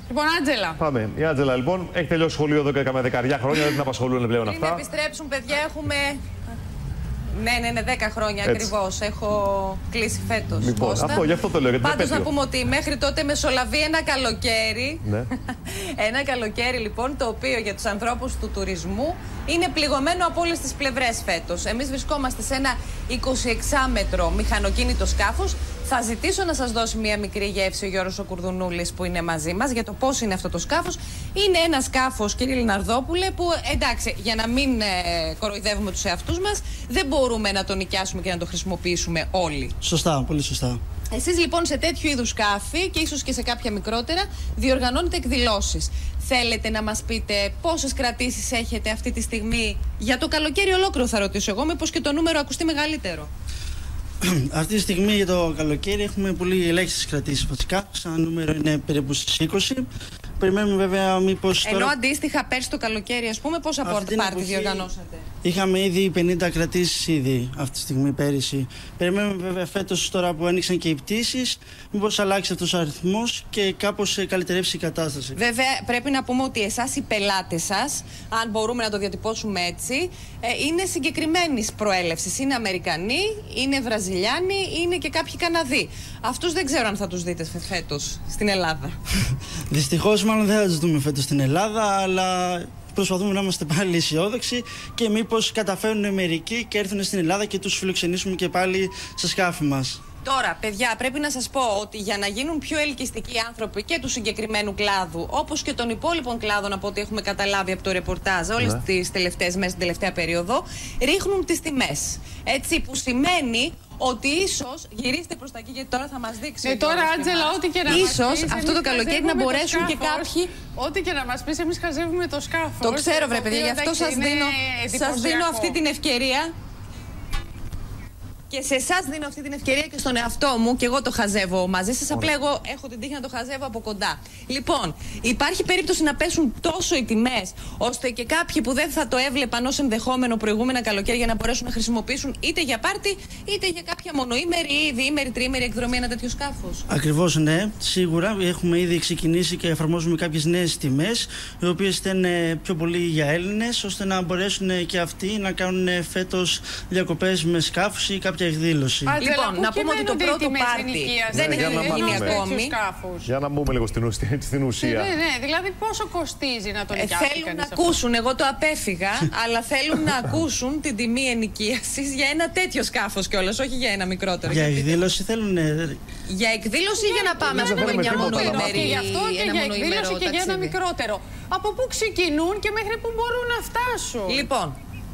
Λοιπόν, Άντζελα. Πάμε. Η Άντζελα, λοιπόν, έχει τελειώσει σχολείο εδώ και με 10 χρόνια, δεν την απασχολούν πλέον αυτά. Πριν επιστρέψουν, παιδιά, έχουμε. Ναι, 10 χρόνια ακριβώς. Έχω κλείσει φέτος. Λοιπόν, αυτό, γι' αυτό το λέω. Πάντως να πούμε ότι μέχρι τότε μεσολαβεί ένα καλοκαίρι. Ναι. Ένα καλοκαίρι, λοιπόν, το οποίο για τους ανθρώπους του τουρισμού είναι πληγωμένο από όλες τις πλευρές φέτος. Εμείς βρισκόμαστε σε ένα 26μέτρο μηχανοκίνητο σκάφος. Θα ζητήσω να σας δώσει μία μικρή γεύση ο Γιώργος ο Κουρδουνούλης που είναι μαζί μας για το πώς είναι αυτό το σκάφος. Είναι ένα σκάφος, κύριε Λιναρδόπουλε, που εντάξει, για να μην κοροϊδεύουμε τους εαυτούς μας, δεν μπορούμε να το νοικιάσουμε και να το χρησιμοποιήσουμε όλοι. Σωστά, πολύ σωστά. Εσείς λοιπόν σε τέτοιου είδους σκάφη και ίσως και σε κάποια μικρότερα διοργανώνετε εκδηλώσεις. Θέλετε να μας πείτε πόσες κρατήσεις έχετε αυτή τη στιγμή για το καλοκαίρι ολόκληρο, θα ρωτήσω εγώ, μήπως και το νούμερο ακουστεί μεγαλύτερο. Αυτή τη στιγμή για το καλοκαίρι έχουμε πολύ ελάχιστες κρατήσεις βασικά. Σαν νούμερο είναι περίπου στις 20. Περιμένουμε βέβαια μήπως. Ενώ αντίστοιχα πέρσι το καλοκαίρι, ας πούμε, πόσα πάρτι διοργανώσατε? Είχαμε ήδη 50 κρατήσεις ήδη αυτή τη στιγμή πέρυσι. Περιμένουμε βέβαια φέτος, τώρα που ανοίξαν και οι πτήσεις, μήπως αλλάξει αυτός ο αριθμός και κάπως καλυτερεύσει η κατάσταση. Βέβαια, πρέπει να πούμε ότι εσάς οι πελάτες σας, αν μπορούμε να το διατυπώσουμε έτσι, είναι συγκεκριμένης προέλευσης. Είναι Αμερικανοί, είναι Βραζιλιάνοι, είναι και κάποιοι Καναδοί. Αυτούς δεν ξέρω αν θα τους δείτε φέτος στην Ελλάδα. Δυστυχώς, μάλλον δεν θα τους δούμε φέτος στην Ελλάδα, αλλά προσπαθούμε να είμαστε πάλι αισιόδοξοι και μήπως καταφέρουν μερικοί και έρθουν στην Ελλάδα και τους φιλοξενήσουμε και πάλι στα σκάφη μας. Τώρα, παιδιά, πρέπει να σας πω ότι για να γίνουν πιο ελκυστικοί άνθρωποι και του συγκεκριμένου κλάδου, όπως και των υπόλοιπων κλάδων από ό,τι έχουμε καταλάβει από το ρεπορτάζ όλες τις τελευταίες μέρες, την τελευταία περίοδο, ρίχνουν τις τιμές. Έτσι, που σημαίνει ότι ίσως γυρίστε προς τα εκεί, γιατί τώρα θα μας δείξει. Τώρα, Άντζελα, ό,τι και να μας ίσως αυτό το καλοκαίρι να μπορέσουν και κάποιοι. Ό,τι και να μας πεις, εμείς χαζεύουμε το σκάφος. Το ξέρω, βρε παιδιά, γι' αυτό σας δίνω αυτή την ευκαιρία. Και σε εσάς δίνω αυτή την ευκαιρία και στον εαυτό μου, και εγώ το χαζεύω μαζί σας. Απλά εγώ έχω την τύχη να το χαζεύω από κοντά. Λοιπόν, υπάρχει περίπτωση να πέσουν τόσο οι τιμές, ώστε και κάποιοι που δεν θα το έβλεπαν ως ενδεχόμενο προηγούμενα καλοκαίρια να μπορέσουν να χρησιμοποιήσουν είτε για πάρτι, είτε για κάποια μονοήμερη ή διήμερη, τριήμερη εκδρομή ένα τέτοιο σκάφος. Ακριβώς, ναι. Σίγουρα έχουμε ήδη ξεκινήσει και εφαρμόζουμε κάποιες νέες τιμές, οι οποίες ήταν πιο πολύ για Έλληνες, ώστε να μπορέσουν και αυτοί να κάνουν φέτος διακοπές με σκάφους ή εκδήλωση. Λοιπόν, να πούμε ότι το πρώτο πάρτι δεν έχει γίνει ακόμη. Για να μπούμε λίγο στην ουσία. Ναι, δηλαδή πόσο κοστίζει να το νοικιάσει? Θέλουν να ακούσουν, εγώ το απέφυγα, αλλά θέλουν να ακούσουν την τιμή ενοικίασης για ένα τέτοιο σκάφος κιόλας, όχι για ένα μικρότερο. Για εκδήλωση θέλουν. Για εκδήλωση ή για να πάμε, ας πούμε, μια μονοήμερη? Γι' αυτό και για εκδήλωση και για ένα μικρότερο. Από πού ξεκινούν και μέχρι πού μπορούν να φτάσουν? Λοιπόν,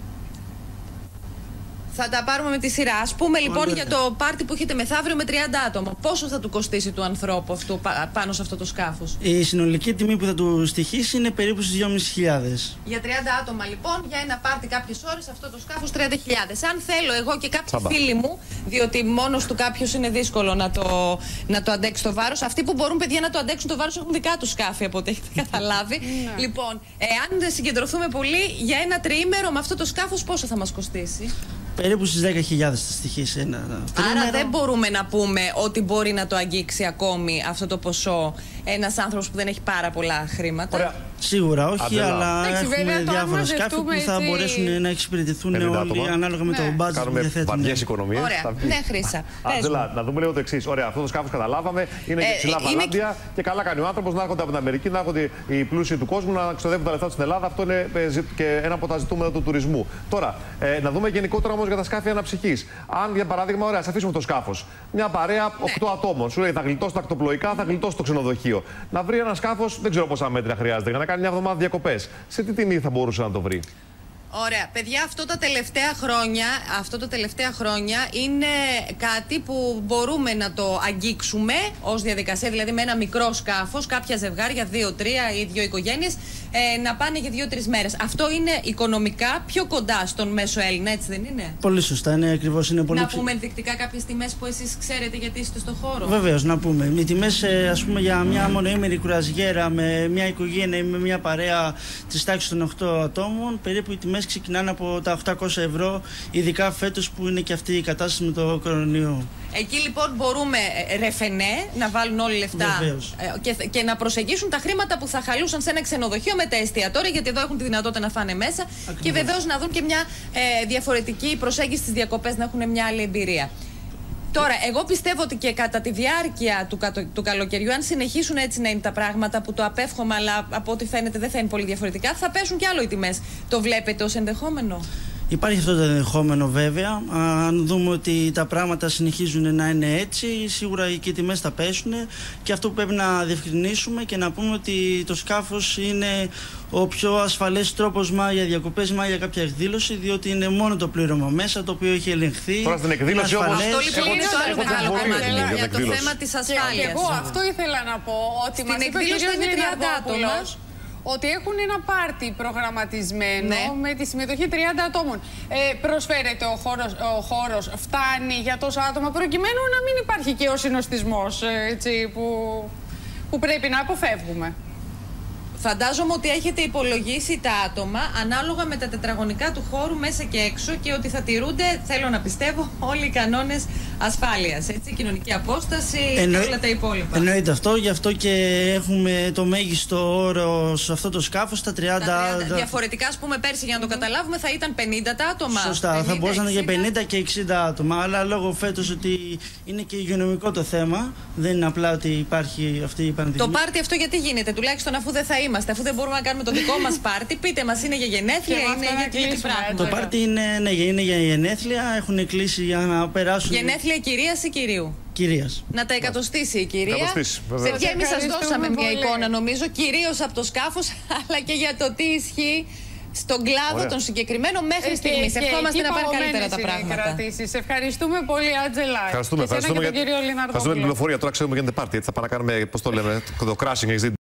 θα τα πάρουμε με τη σειρά. Ας πούμε λοιπόν για το πάρτι που έχετε μεθαύριο με 30 άτομα. Πόσο θα του κοστίσει του ανθρώπου αυτού πάνω σε αυτό το σκάφος? Η συνολική τιμή που θα του στοιχήσει είναι περίπου στις 2.500. Για 30 άτομα λοιπόν, για ένα πάρτι κάποιες ώρες, αυτό το σκάφος 30.000. Αν θέλω εγώ και κάποιοι φίλοι μου, διότι μόνος του κάποιος είναι δύσκολο να το αντέξει το βάρος. Αυτοί που μπορούν, παιδιά, να το αντέξουν το βάρος έχουν δικά τους σκάφη, από ό,τι έχετε καταλάβει. Λοιπόν, εάν συγκεντρωθούμε πολύ, για ένα τριήμερο με αυτό το σκάφος πόσο θα μας κοστίσει? Περίπου στις 10.000 θα στοιχήσει ένα τρίμερο. Άρα δεν μπορούμε να πούμε ότι μπορεί να το αγγίξει ακόμη αυτό το ποσό ένας άνθρωπος που δεν έχει πάρα πολλά χρήματα. Ωραία. Σίγουρα όχι, αλλά έχουμε διάφορα σκάφη που θα μπορέσουν να εξυπηρετηθούν όλοι ανάλογα με το μπάτζετ που διαθέτουν. Βαριές οικονομίες. Ωραία. Ναι, Χρύσα. Άντζελα, να δούμε λίγο το εξής. Ωραία, αυτό το σκάφος καταλάβαμε. Είναι και ψηλά βαλάντια και καλά κάνει ο άνθρωπος να έρχονται από την Αμερική, να έρχονται οι πλούσιοι του κόσμου να ξοδεύουν τα λεφτά στην Ελλάδα. Αυτό είναι και ένα από τα ζητούμενα του τουρισμού. Τώρα, να δούμε γενικότερα όμως για τα σκάφη αναψυχής. Αν για παράδειγμα, ωραία, ας αφήσουμε το σκάφος. Μια παρέα 8 ατόμων. Σου λέει θα γλιτώσει τα ακτοπλοϊκά, θα γλιτώσει το ξενοδοχείο. Να βρει ένα σκάφος, δεν ξέρω πόσα μέτρα χρειάζεται, για να κάνει μια εβδομάδα διακοπές. Σε τι τιμή θα μπορούσε να το βρει? Ωραία. Παιδιά, αυτό τα τελευταία χρόνια είναι κάτι που μπορούμε να το αγγίξουμε ως διαδικασία, δηλαδή με ένα μικρό σκάφος, κάποια ζευγάρια, 2-3 ή 2 οικογένειες, να πάνε για 2-3 μέρες. Αυτό είναι οικονομικά πιο κοντά στον μέσο Έλληνα, έτσι δεν είναι? Πολύ σωστά, είναι ακριβώς. Είναι πολύ να πούμε ενδεικτικά κάποιες τιμές που εσείς ξέρετε γιατί είστε στο χώρο? Βεβαίως, να πούμε. Οι τιμές, ας πούμε, για μια μονοήμερη κουραζιέρα με μια οικογένεια ή με μια παρέα της τάξης των 8 ατόμων, περίπου οι τιμές τιμές ξεκινάνε από τα 800 ευρώ, ειδικά φέτος που είναι και αυτή η κατάσταση με το κορονοϊό. Εκεί λοιπόν μπορούμε ρεφενέ να βάλουν όλοι λεφτά και να προσεγγίσουν τα χρήματα που θα χαλούσαν σε ένα ξενοδοχείο με τα εστιατόρια, γιατί εδώ έχουν τη δυνατότητα να φάνε μέσα. Ακριβώς. Και βεβαίως να δουν και μια διαφορετική προσέγγιση στις διακοπές, να έχουν μια άλλη εμπειρία. Τώρα, εγώ πιστεύω ότι και κατά τη διάρκεια του καλοκαιριού, αν συνεχίσουν έτσι να είναι τα πράγματα, που το απέφχομαι, αλλά από ό,τι φαίνεται δεν θα είναι πολύ διαφορετικά, θα πέσουν κι άλλο οι τιμές. Το βλέπετε ως ενδεχόμενο? Υπάρχει αυτό το ενδεχόμενο βέβαια. Αν δούμε ότι τα πράγματα συνεχίζουν να είναι έτσι, σίγουρα και οι τιμές θα πέσουν. Και αυτό που πρέπει να διευκρινίσουμε και να πούμε ότι το σκάφος είναι ο πιο ασφαλές τρόπος για διακοπές ή για κάποια εκδήλωση, διότι είναι μόνο το πλήρωμα μέσα, το οποίο έχει ελεγχθεί. Τώρα στην εκδήλωση όμως αυτό λοιπόν είναι το άλλο μεγάλο κομμάτι για το θέμα της ασφάλειας. Και εγώ αυτό ήθελα να πω, ότι στην εκδήλωση είναι 30 άτομα. Ότι έχουν ένα πάρτι προγραμματισμένο με τη συμμετοχή 30 ατόμων. Προσφέρεται ο χώρος, φτάνει για τόσα άτομα, προκειμένου να μην υπάρχει και ο συνοστισμός που πρέπει να αποφεύγουμε. Φαντάζομαι ότι έχετε υπολογίσει τα άτομα ανάλογα με τα τετραγωνικά του χώρου μέσα και έξω και ότι θα τηρούνται, θέλω να πιστεύω, όλοι οι κανόνες ασφάλειας. Έτσι, κοινωνική απόσταση και όλα τα υπόλοιπα. Εννοείται αυτό, γι' αυτό και έχουμε το μέγιστο όρο σε αυτό το σκάφος, τα 30. Διαφορετικά, ας πούμε, πέρσι για να το καταλάβουμε θα ήταν 50 τα άτομα. Σωστά, 50, θα μπορούσαν για 50 και 60 άτομα. Αλλά λόγω φέτος ότι είναι και υγειονομικό το θέμα, δεν είναι απλά ότι υπάρχει αυτή η πανδημία. Το πάρτι αυτό γιατί γίνεται, τουλάχιστον αφού δεν θα είμαστε, αφού δεν μπορούμε να κάνουμε το δικό μας πάρτι, πείτε μας, είναι για γενέθλια, είναι για τι πράγμα? Το πάρτι είναι για γενέθλια, έχουν κλείσει για να περάσουν. Γενέθλια κυρίας ή κυρίου? Κυρίας. Να τα εκατοστήσει η κυρία. Και εμείς σας δώσαμε μια εικόνα, νομίζω, κυρίως από το σκάφος, αλλά και για το τι ισχύει στον κλάδο των συγκεκριμένων μέχρι στιγμής. Ευχόμαστε να πάνε καλύτερα τα πράγματα. Ευχαριστούμε πολύ, Άντζελα. Ευχαριστούμε για την πληροφορία. Τώρα ξέρουμε γίνεται πάρτι. Έτσι θα παρακάνουμε, πώς το λέμε, το crashing.